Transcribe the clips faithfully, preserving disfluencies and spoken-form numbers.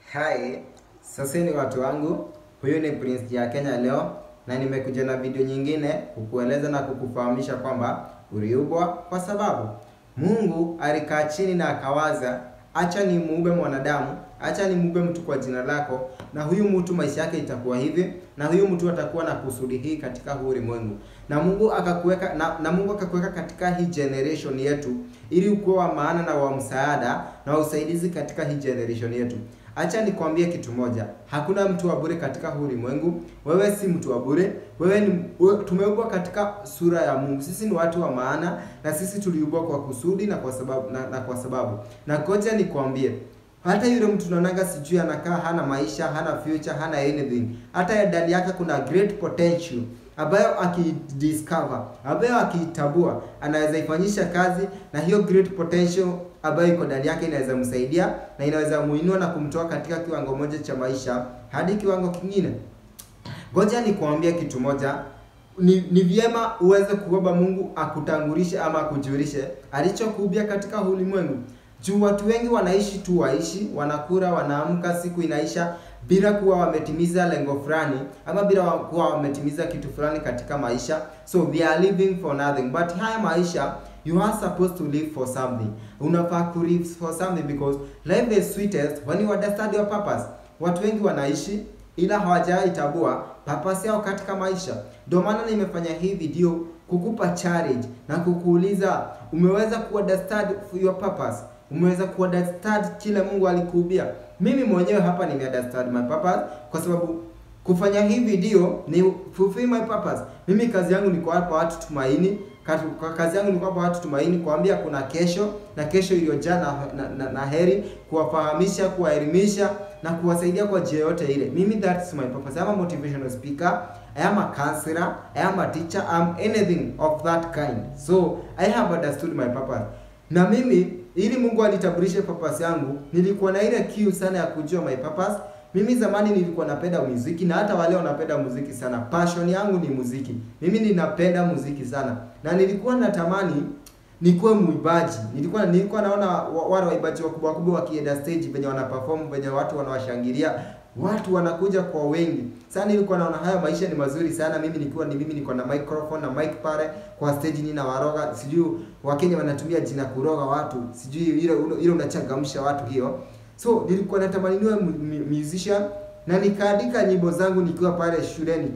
Hai, sasa ni watu wangu, huyu ni Prince ya Kenya leo na nimekuja na video nyingine kukueleza na kukufahamisha kwamba uliumbwa kwa sababu Mungu alikaa chini na akawaza, acha ni muumbe mwanadamu, acha ni muumbe mtu kwa jina lako, na huyu mtu maisha yake itakuwa hivi, na huyu mtu atakuwa na kusudi hii katika huu ulimwengu. Na Mungu akakuweka na, na Mungu akakuweka katika hii generation yetu ili ukuwe wa maana na wa msaada na usaidizi katika hii generation yetu. Acha nikwambie kitu moja, hakuna mtu wa bure katika huu ulimwengu. Wewe si mtu wa bure, wewe ni tumeumbwa katika sura ya Mungu. Sisi ni watu wa maana na sisi tuliumbwa kwa kusudi na kwa sababu na, na kwa sababu. Na ngoja nikwambie, hata yule mtu tunaonanga sijui anakaa hana maisha, hana future, hana anything. Hata ndani yake kuna great potential ambayo akidiscover, ambayo akitabua, anaweza ifanyisha kazi, na hiyo great potential ambayo iko ndani yake inaweza msaidia na inaweza muinua na kumtoa katika kiwango moja cha maisha hadi kiwango kingine. Ngoja nikwambie kitu moja, ni, ni vyema uweze kuomba Mungu akutangulishe ama akujulishe alichokuubia katika ulimwengu. Juu watu wengi wanaishi tu waishi, wanakula, wanaamka, siku inaisha bila kuwa wametimiza lengo fulani ama bila kuwa wametimiza kitu fulani katika maisha. So they are living for nothing. But haya maisha, you are supposed to live for something. Unafaa ku live for something because life is sweetest when you understand your purpose. Watu wengi wanaishi ila hawajaitambua purpose yao katika maisha. Ndio maana nimefanya hii video kukupa challenge na kukuuliza, umeweza ku understand your purpose? Umeweza ku understand kile Mungu alikuubia? Mimi mwenyewe hapa nime understand my purpose kwa sababu kufanya hii video ni fulfill my purpose. Mimi kazi yangu ni kuwapa watu tumaini. Kwa kazi yangu ni kuwapa watu tumaini, kuambia kuna kesho na kesho iliyojaa na, na, na, na heri, kuwafahamisha, kuwaelimisha na kuwasaidia kwa njia yote ile. Mimi that's my purpose. I am a motivational speaker, I am a counselor, I am a teacher, I am anything of that kind. So I have understood my purpose. Na mimi ili Mungu alitambulishe purpose yangu, nilikuwa na ile kiu sana ya kujua my purpose. Mimi zamani nilikuwa napenda muziki na hata wale wanapenda muziki sana. Passion yangu ni muziki. Mimi ninapenda muziki sana. Na nilikuwa natamani nikuwe muimbaji. Nilikuwa nilikuwa naona wale waimbaji wakubwa wakubwa wakienda stage venye wana perform, venye watu wanawashangilia, watu wanakuja kwa wengi. Sasa nilikuwa naona haya maisha ni mazuri sana. Mimi nikiwa ni mimi niko na microphone na mic pale kwa stage nina waroga. Sijui Wakenya wanatumia jina kuroga watu. Sijui ile ile unachangamsha watu hiyo. So nilikuwa natamani niwe musician na nikaandika nyimbo zangu nikiwa pale shuleni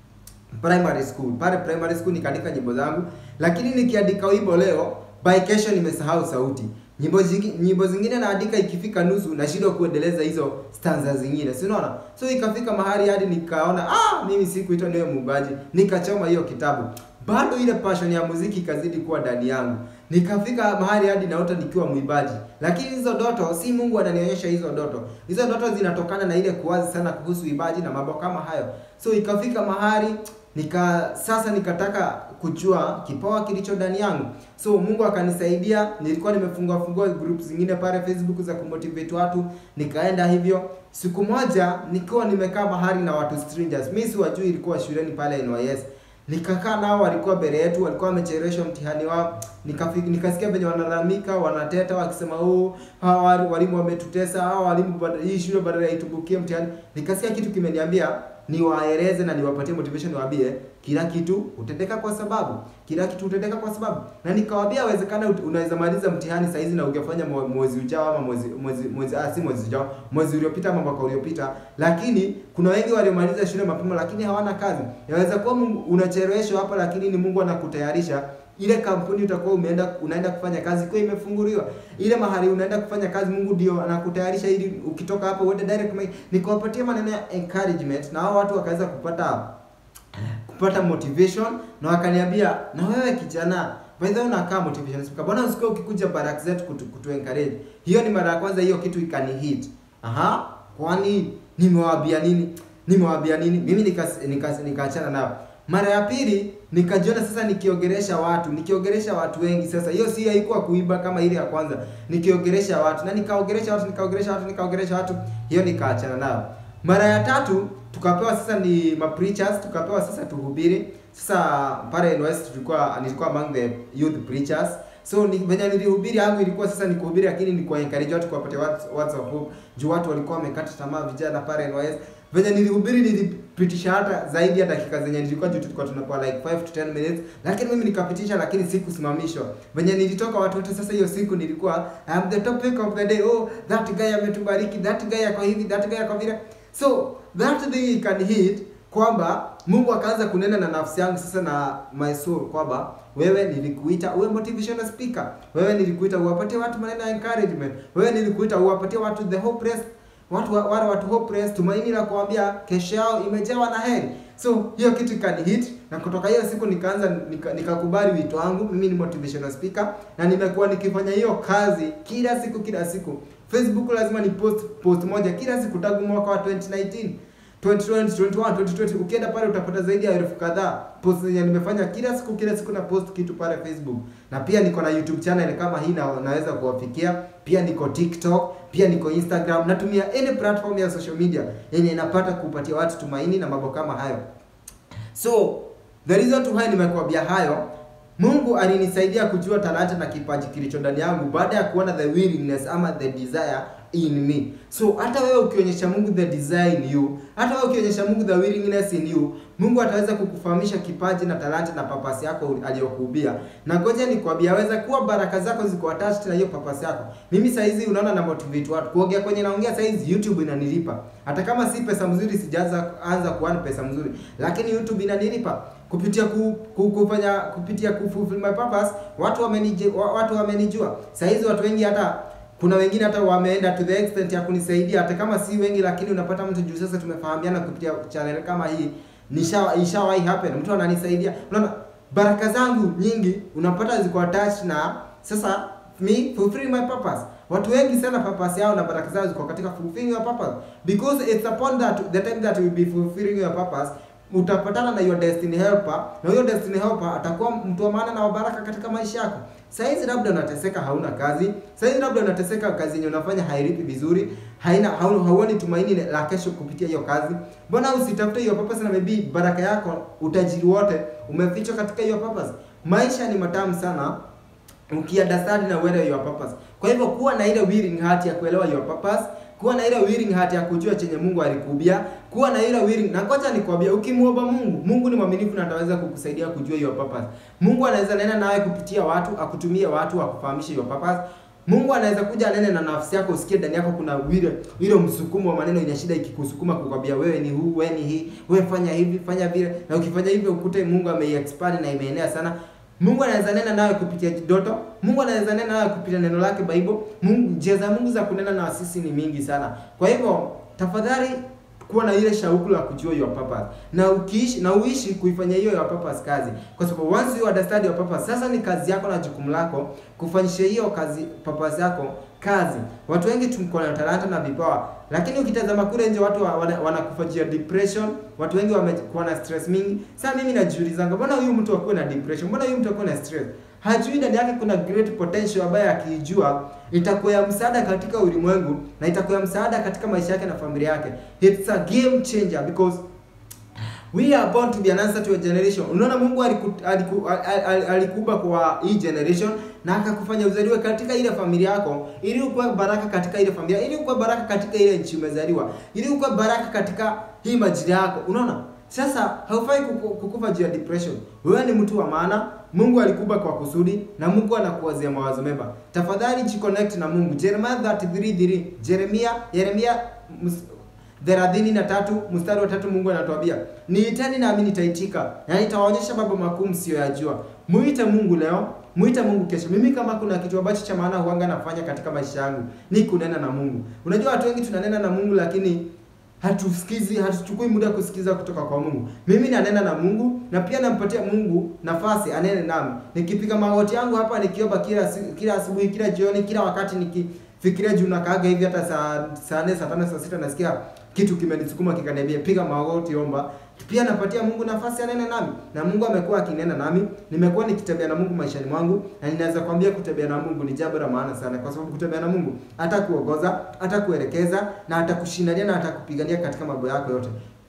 primary school. Pale primary school nikaandika nyimbo zangu, lakini nikiandika wimbo leo, by kesho nimesahau sauti. Nyimbo zingine nyimbo zingine naandika ikifika nusu na shida kuendeleza hizo stanza zingine. Si unaona? So ikafika mahali hadi nikaona ah mimi sikuitwa niwe muimbaji. Nikachoma hiyo kitabu. Bado ile passion ya muziki ikazidi kuwa ndani yangu. Nikafika mahali hadi naota nikiwa muimbaji. Lakini hizo ndoto si Mungu ananionyesha hizo ndoto. Hizo ndoto zinatokana na ile kuwazi sana kuhusu uimbaji na mambo kama hayo. So ikafika mahali nika sasa nikataka kujua kipawa kilicho ndani yangu. So Mungu akanisaidia, nilikuwa nimefungua fungua groups zingine pale Facebook za kumotivate watu, nikaenda hivyo. Siku moja nikiwa nimekaa mahali na watu strangers. Mimi siwajui, ilikuwa shuleni pale N Y S. Nikakaa nao, walikuwa mbele yetu, walikuwa wamechelewesha mtihani wao. Nikafika nikasikia venye wanalalamika, wanateta wakisema oh hawa walimu wametutesa, hawa walimu hii shule badala ya itubukie mtihani. Nikasikia kitu kimeniambia niwaeleze na niwapatie motivation, niwaambie kila kitu utendeka kwa sababu, kila kitu utendeka kwa sababu. Na nikawaambia inawezekana unaweza maliza mtihani saa hizi na ungefanya mwezi ujao ama mwezi mwezi mwezi ah si mwezi ujao, mwezi uliopita ama mwaka uliopita, lakini kuna wengi waliomaliza shule mapema lakini hawana kazi. Inaweza kuwa unacheleweshwa hapa, lakini ni Mungu anakutayarisha. Ile kampuni utakuwa umeenda unaenda kufanya kazi kwa imefunguliwa. Ile mahali unaenda kufanya kazi Mungu ndio anakutayarisha ili ukitoka hapo uende direct. Nikawapatia maneno ya encouragement na hao watu wakaweza kupata kupata motivation na wakaniambia, na wewe kijana, by the way unakaa motivation speaker, bwana usikao ukikuja baraka zetu kutu, kutu encourage. Hiyo ni mara ya kwanza hiyo kitu ikani hit. Aha, kwani nimewaambia nini? Nimewaambia nini? Mimi nikas nikas nikaachana nao. Mara ya pili nikajiona sasa nikiongelesha watu, nikiongelesha watu wengi. Sasa hiyo si haikuwa kuiba kama ile ya kwanza. Nikiongelesha watu na nikaongelesha watu, nikaongelesha watu, nikaongelesha watu. Hiyo nikaachana nao. Mara ya tatu tukapewa sasa ni ma preachers, tukapewa sasa tuhubiri. Sasa pale N Y S tulikuwa nilikuwa among the youth preachers. So ni venye nilihubiri yangu ilikuwa sasa ni kuhubiri, lakini ni kwa encourage watu, kuwapatia watu words of hope. Juu watu walikuwa wamekata tamaa, vijana pale N Y S. Venye nilihubiri nilipitisha hata zaidi ya dakika zenye nilikuwa, juu tulikuwa tunakuwa like five to ten minutes, lakini mimi nikapitisha, lakini sikusimamishwa. Venye nilitoka watu wote sasa hiyo siku nilikuwa I am the topic of the day. Oh, that guy ametubariki, that guy yako hivi, that guy yako vile. So that thing can hit kwamba Mungu akaanza kunena na nafsi yangu sasa na my soul kwamba wewe nilikuita uwe motivational speaker, wewe nilikuita uwapatie watu maneno ya encouragement, wewe nilikuita uwapatie watu the hopeless, watu wale watu hopeless tumaini la kuambia kesho yao imejawa na heri. So hiyo kitu can hit, na kutoka hiyo siku nikaanza nikakubali nika wito wangu. Mimi ni motivational speaker na nimekuwa nikifanya hiyo kazi kila siku kila siku. Facebook lazima ni post post moja kila siku tangu mwaka wa twenty nineteen, twenty twenty, twenty twenty-one, twenty twenty. Ukienda pale utapata zaidi ya elfu kadhaa post zenye nimefanya kila siku kila siku na post kitu pale Facebook. Na pia niko na YouTube channel kama hii na naweza kuwafikia. Pia niko TikTok, pia niko Instagram. Natumia any platform ya social media yenye inapata kupatia watu tumaini na mambo kama hayo. So the reason to why nimekuambia hayo, Mungu alinisaidia kujua talanta na kipaji kilicho ndani yangu baada ya kuona the willingness ama the desire in me. So hata wewe ukionyesha Mungu the desire in you, hata wewe ukionyesha Mungu the willingness in you, Mungu ataweza kukufahamisha kipaji na talanta na purpose yako aliyokuubia. Na ngoja nikwambia, waweza kuwa baraka zako ziko attached na hiyo purpose yako. Mimi saa hizi unaona na motivate watu. Kuongea kwenye naongea saa hizi YouTube inanilipa. Hata kama si pesa mzuri, sijaanza anza kuana pesa mzuri, lakini YouTube inanilipa kupitia ku, ku, kufanya kupitia kufulfill my purpose. Watu wamenijua, watu wamenijua. Saa hizi watu wengi, hata kuna wengine hata wameenda to the extent ya kunisaidia, hata kama si wengi, lakini unapata mtu juu sasa tumefahamiana kupitia channel kama hii. Nisha ishawahi happen, mtu ananisaidia. Unaona baraka zangu nyingi unapata ziko attached na sasa me fulfilling my purpose. Watu wengi sana purpose yao na baraka zao ziko katika fulfilling your purpose, because it's upon that the time that you will be fulfilling your purpose utapatana na your destiny helper, na your destiny helper atakuwa mtu wa maana na baraka katika maisha yako. Sasa hizi labda unateseka, hauna kazi. Sasa hizi labda unateseka, kazi yenye unafanya hailipi vizuri, haina hauoni tumaini la kesho kupitia hiyo kazi. Mbona usitafute hiyo purpose, na maybe baraka yako, utajiri wote umefichwa katika hiyo purpose. Maisha ni matamu sana ukiunderstand na uelewa your purpose. Kwa hivyo kuwa na ile willing heart ya kuelewa your purpose, kuwa na ile willing heart ya kujua chenye Mungu alikuubia, kuwa na ile willing. Na ngoja nikwambia, ukimuomba Mungu, Mungu ni mwaminifu na ataweza kukusaidia kujua your purpose. Mungu anaweza nena nawe kupitia watu, akutumie watu wakufahamishe your purpose. Mungu anaweza kuja anene na nafsi yako, usikie ndani yako kuna ile ile msukumo wa maneno ina shida ikikusukuma kukwambia wewe ni huu, wewe ni hii, wewe fanya hivi, fanya vile. Na ukifanya hivyo ukute Mungu ameiexpand na imeenea sana. Mungu anaweza nena nawe kupitia ndoto. Mungu anaweza nena nawe kupitia neno lake Bible. Mungu, njia za Mungu za kunena na sisi ni mingi sana. Kwa hivyo tafadhali kuwa na ile shauku la kujua your purpose. Na ukiishi na uishi kuifanya hiyo your purpose kazi. Kwa sababu once you understand your purpose, sasa ni kazi yako na jukumu lako kufanyisha hiyo kazi purpose yako kazi. Watu wengi tuko na talanta na vipawa, lakini ukitazama kule nje watu wanakufanyia wana depression, watu wengi wamekuwa na stress mingi. Sasa mimi najiuliza, mbona huyu mtu akuwe na depression? Mbona huyu mtu akuwe na stress? Hajui ndani yake kuna great potential ambayo akijua itakuwa ya msaada katika ulimwengu na itakuwa ya msaada katika maisha yake na familia yake. It's a game changer because we are born to be an answer to a generation. Unaona Mungu alikuba aliku, aliku, kwa hii generation na akakufanya uzaliwe katika ile familia yako ili ukuwe baraka katika ile familia, ili ukuwe baraka katika ile nchi umezaliwa, ili ukuwe baraka katika hii majira yako. Unaona? Sasa haufai kukufa juu ya depression. Wewe ni mtu wa maana. Mungu alikuba kwa kusudi na Mungu anakuwazia mawazo mema. Tafadhali jiconnect na Mungu. Jeremiah thirty-three three. Jeremia Yeremia thelathini na tatu mstari wa tatu, Mungu anatuambia, niiteni nami nitaitika na nitawaonyesha mambo makuu msiyoyajua. Muite Mungu leo, muite Mungu kesho. Mimi kama kuna kitu ambacho cha maana huanga nafanya katika maisha yangu ni kunena na Mungu. Unajua watu wengi tunanena na Mungu lakini hatusikizi, hatuchukui muda kusikiza kutoka kwa Mungu. Mimi nanena na Mungu na pia nampatia Mungu nafasi anene nami. Nikipiga magoti yangu hapa nikiomba kila kila asubuhi, kila jioni, kila wakati nikifikiria juu na kaaga hivi hata saa saa nne, saa tano, saa sita nasikia kitu kimenisukuma kikaniambia piga magoti omba. Pia napatia Mungu nafasi anene nami. Na Mungu amekuwa akinena nami. Nimekuwa nikitembea na Mungu maishani mwangu na ninaweza kuambia kutembea na Mungu ni jambo la maana sana, kwa sababu kutembea na Mungu hata kuongoza, hata kuelekeza na hata kushindania na hata kupigania katika mambo yako yote.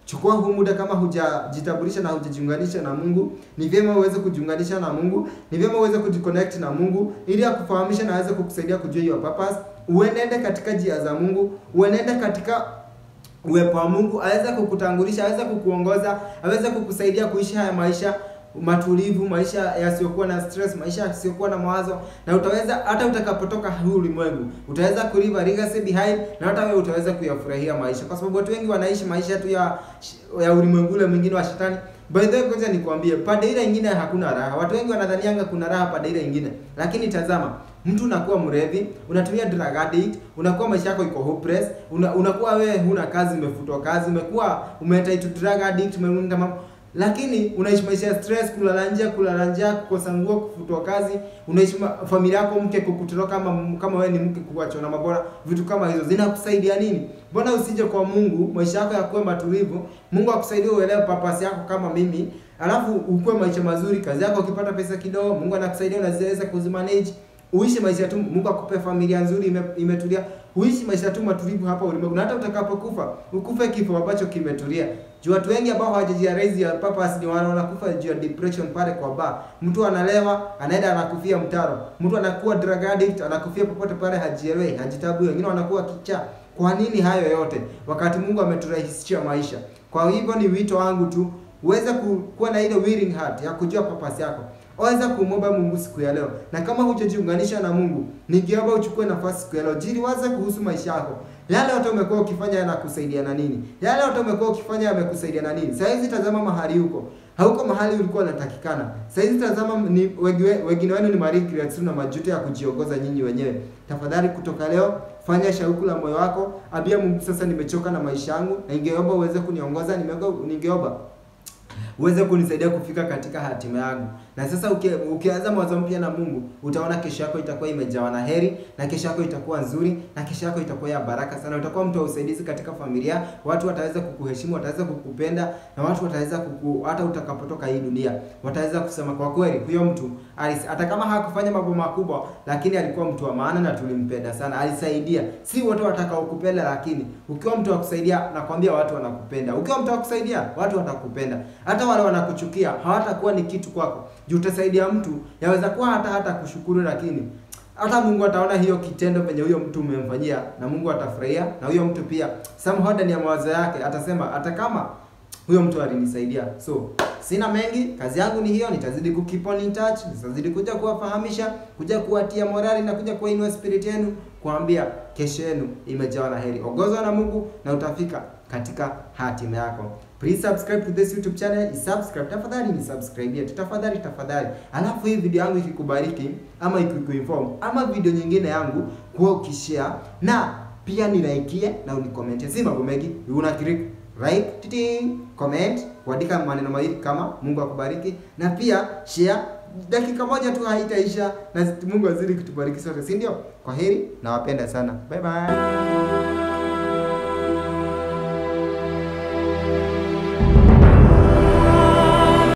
Chukua huu muda, kama hujajitambulisha na hujajiunganisha na Mungu, ni vyema uweze kujiunganisha na Mungu, ni vyema uweze kujiconnect na Mungu ili akufahamishe na aweze kukusaidia kujua your purpose. Uenende katika njia za Mungu, uenende katika uwepo wa Mungu, aweze kukutangulisha, aweze kukuongoza, aweze kukusaidia kuishi haya maisha matulivu, maisha yasiyokuwa na stress, maisha yasiyokuwa na mawazo, na utaweza hata utakapotoka huu ulimwengu utaweza kulive a legacy behind, na hata wewe utaweza kuyafurahia maisha, kwa sababu watu wengi wanaishi maisha tu ya ya ulimwengu ule mwingine wa shetani. By the way, ngoja nikwambie, pande ile nyingine hakuna raha. Watu wengi wanadhanianga kuna raha pande ile nyingine, lakini tazama, mtu unakuwa mrevi, unatumia drug addict, unakuwa maisha yako iko hopeless, una, unakuwa wewe huna kazi, umefutwa kazi, umekuwa umeenda to drug addict, umeunda mambo, lakini unaishi maisha ya stress, kulala nje, kulala nje, kukosa nguo, kufutwa kazi, unaishi familia yako, mke kukutoroka, kama kama wewe ni mke kuachwa na mabora, vitu kama hizo zinakusaidia nini? Mbona usije kwa Mungu, maisha yako yakuwe matulivu, Mungu akusaidie uelewe purpose yako kama mimi, alafu ukue maisha mazuri, kazi yako ukipata pesa kidogo, Mungu anakusaidia unaweza kuzimanage, uishi maisha tu, Mungu akupe familia nzuri imetulia, uishi maisha tu matulivu hapa ulimwengu, na hata utakapokufa ukufe kifo ambacho kimetulia. Juu watu wengi ambao hawajajirealize ya purpose ni wanakufa juu ya depression pale kwa bar. Mtu analewa, anaenda anakufia mtaro. Mtu anakuwa drug addict, anakufia popote pale, hajielewi, hajitambui. Wengine wanakuwa kichaa. Kwa nini hayo yote? Wakati Mungu ameturahisishia maisha. Kwa hivyo ni wito wangu tu, uweze kuwa na ile willing heart ya kujua purpose yako. Waweza kumwomba Mungu siku ya leo. Na kama hujajiunganisha na Mungu, ningeomba uchukue nafasi siku ya leo, jiliwaze kuhusu maisha yako. Yale yote umekuwa ukifanya yanakusaidia na nini? Yale yote umekuwa ukifanya yamekusaidia na nini? Sasa hizi tazama mahali huko. Hauko mahali ulikuwa unatakikana. Sasa hizi tazama ni wengine wenu ni Marie Creative na majuto ya kujiongoza nyinyi wenyewe. Tafadhali kutoka leo fanya shauku la moyo wako. Ambia Mungu, sasa nimechoka na maisha yangu, na ningeomba uweze kuniongoza, ningeomba uweze kunisaidia kufika katika hatima yangu. Na sasa uki, ukianza mwanzo mpya na Mungu, utaona kesho yako itakuwa imejawa na heri, na kesho yako itakuwa nzuri, na kesho yako itakuwa ya baraka sana. Utakuwa mtu wa usaidizi katika familia, watu wataweza kukuheshimu, wataweza kukupenda, na watu wataweza kuku, hata utakapotoka hii dunia, wataweza kusema kwa kweli huyo mtu hata kama hakufanya mambo makubwa, lakini alikuwa mtu wa maana na tulimpenda sana, alisaidia. Si wote watakao kupenda, lakini ukiwa mtu wa kusaidia, nakwambia watu wanakupenda. Ukiwa mtu wa kusaidia, watu watakupenda. Hata wale wanakuchukia hawatakuwa ni kitu kwako. Juu utasaidia mtu, yaweza kuwa hata hata kushukuru, lakini hata Mungu ataona hiyo kitendo venye huyo mtu umemfanyia, na Mungu atafurahia, na huyo mtu pia somehow ndani ya mawazo yake atasema hata kama huyo mtu alinisaidia. So sina mengi, kazi yangu ni hiyo, nitazidi ku keep on in touch, nitazidi kuja kuwafahamisha, kuja kuwatia morali na kuja kuinua spirit yenu, kuambia kesho yenu imejawa na heri. Ongozwa na Mungu na utafika katika hatima yako. Please subscribe to this YouTube channel. Subscribe tafadhali, ni subscribe yetu tafadhali tafadhali. Alafu hii video yangu ikikubariki ama ikikuinform ama video nyingine yangu kwa ukishare, na pia ni like na unikomentie. Si mambo mengi, una click like, titing, comment, kuandika maneno mawili kama Mungu akubariki, na pia share. Dakika moja tu haitaisha, na Mungu azidi kutubariki sote, si ndio? Kwa heri, nawapenda sana. Bye bye.